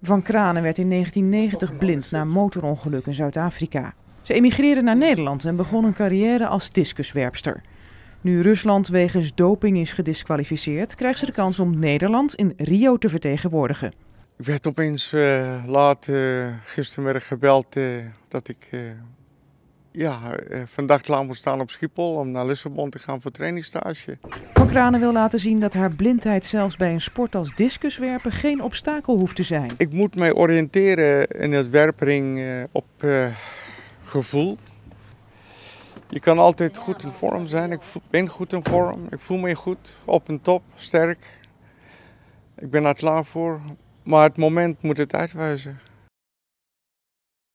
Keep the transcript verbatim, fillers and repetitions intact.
Van Kranen werd in negentien negentig blind na een motorongeluk in Zuid-Afrika. Ze emigreerde naar Nederland en begon een carrière als discuswerpster. Nu Rusland wegens doping is gediskwalificeerd, krijgt ze de kans om Nederland in Rio te vertegenwoordigen. Ik werd opeens uh, laat uh, gistermiddag gebeld uh, dat ik uh, ja, uh, vandaag klaar moet staan op Schiphol om naar Lissabon te gaan voor trainingsstage. Van Kranen wil laten zien dat haar blindheid zelfs bij een sport als discuswerpen geen obstakel hoeft te zijn. Ik moet mij oriënteren in het werpring uh, op uh, gevoel. Je kan altijd goed in vorm zijn. Ik ben goed in vorm. Ik voel me goed, op en top, sterk. Ik ben er klaar voor. Maar het moment moet het uitwijzen.